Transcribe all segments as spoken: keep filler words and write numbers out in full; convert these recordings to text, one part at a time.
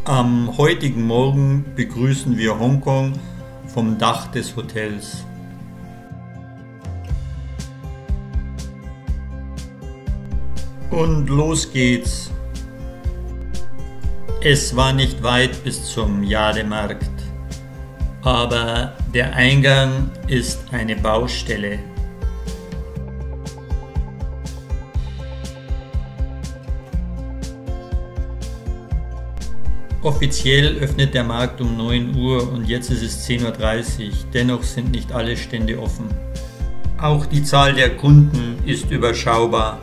Am heutigen Morgen begrüßen wir Hongkong vom Dach des Hotels. Und los geht's. Es war nicht weit bis zum Jademarkt, aber der Eingang ist eine Baustelle. Offiziell öffnet der Markt um neun Uhr und jetzt ist es zehn Uhr dreißig, dennoch sind nicht alle Stände offen. Auch die Zahl der Kunden ist überschaubar.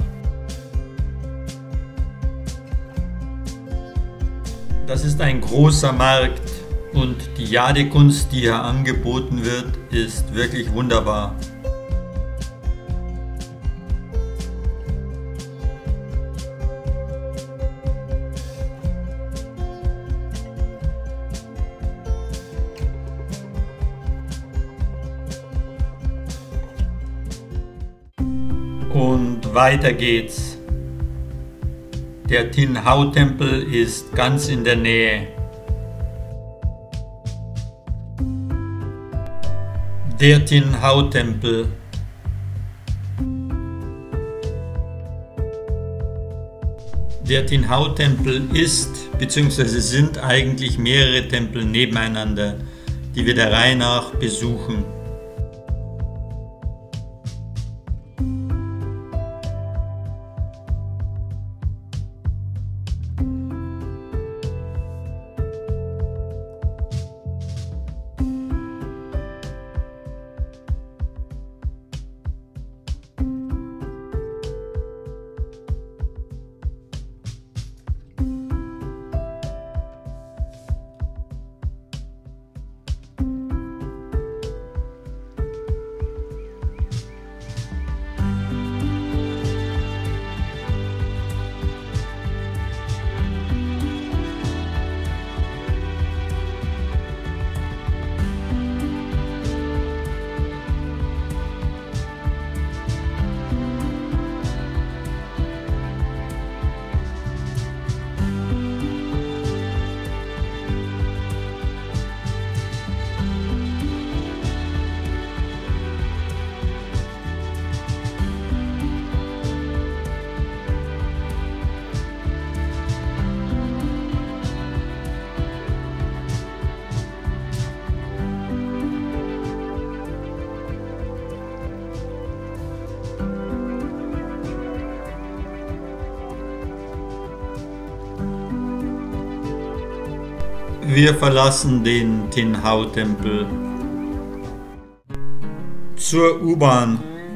Das ist ein großer Markt und die Jadekunst, die hier angeboten wird, ist wirklich wunderbar. Und weiter geht's. Der Tin Hau Tempel ist ganz in der Nähe. Der Tin Hau Tempel. Der Tin Hau Tempel ist bzw. sind eigentlich mehrere Tempel nebeneinander, die wir der Reihe nach besuchen. Wir verlassen den Tin Hau Tempel. Zur U-Bahn.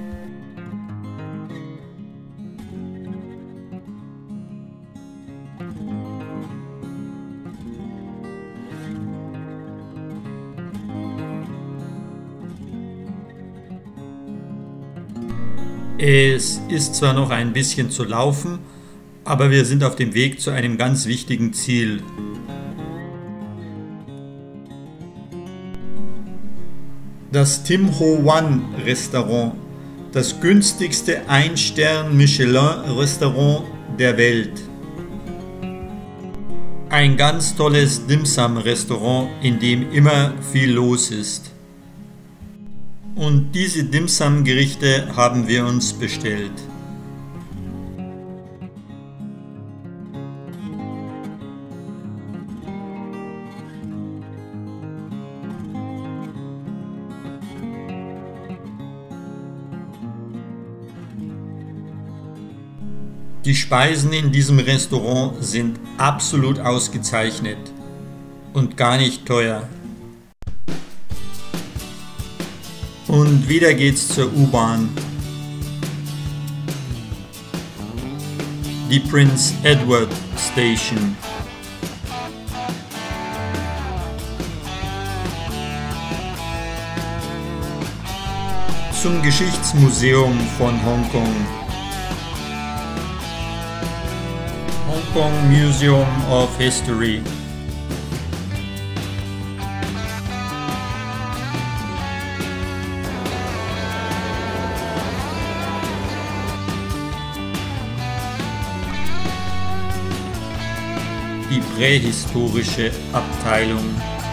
Es ist zwar noch ein bisschen zu laufen, aber wir sind auf dem Weg zu einem ganz wichtigen Ziel. Das Tim Ho Wan Restaurant, das günstigste ein Stern Michelin Restaurant der Welt. Ein ganz tolles Dim Sum Restaurant, in dem immer viel los ist. Und diese Dim Sum Gerichte haben wir uns bestellt. Die Speisen in diesem Restaurant sind absolut ausgezeichnet und gar nicht teuer. Und wieder geht's zur U-Bahn. Die Prince Edward Station. Zum Geschichtsmuseum von Hongkong. Hong Kong Museum of History. die prähistorische Abteilung.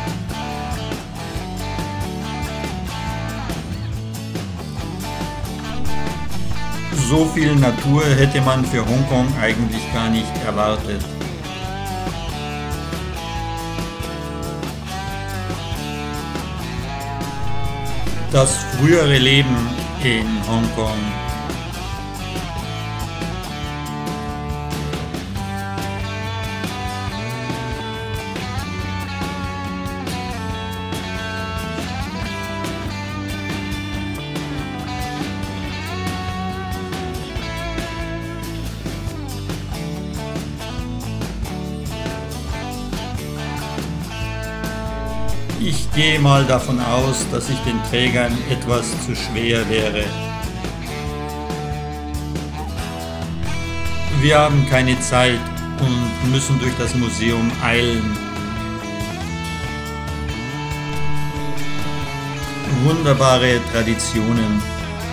So viel Natur hätte man für Hongkong eigentlich gar nicht erwartet. Das frühere Leben in Hongkong. Ich gehe mal davon aus, dass ich den Trägern etwas zu schwer wäre. Wir haben keine Zeit und müssen durch das Museum eilen. Wunderbare Traditionen.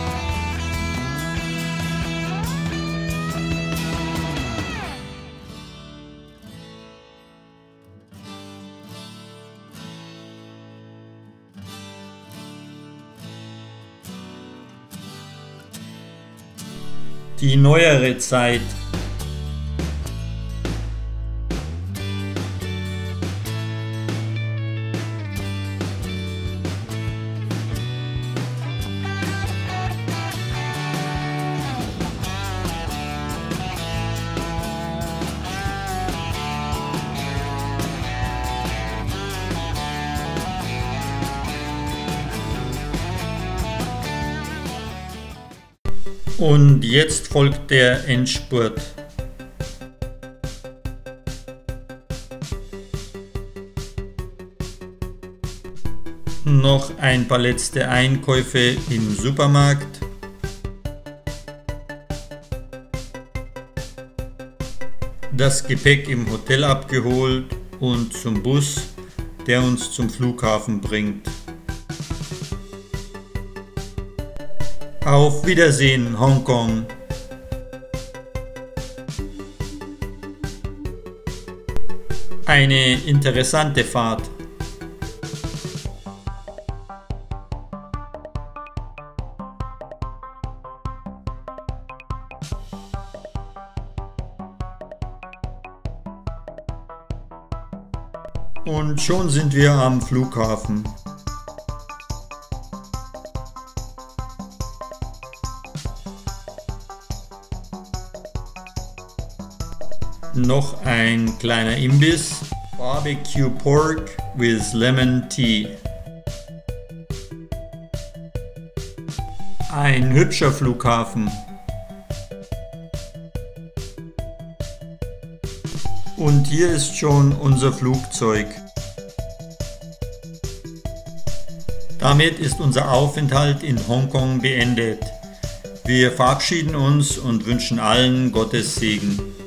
Die neuere Zeit. Und jetzt folgt der Endspurt. Noch ein paar letzte Einkäufe im Supermarkt. Das Gepäck im Hotel abgeholt und zum Bus, der uns zum Flughafen bringt. Auf Wiedersehen, Hongkong! Eine interessante Fahrt. Und schon sind wir am Flughafen. Noch ein kleiner Imbiss, Barbecue Pork with Lemon Tea. Ein hübscher Flughafen. Und hier ist schon unser Flugzeug. Damit ist unser Aufenthalt in Hongkong beendet. Wir verabschieden uns und wünschen allen Gottes Segen.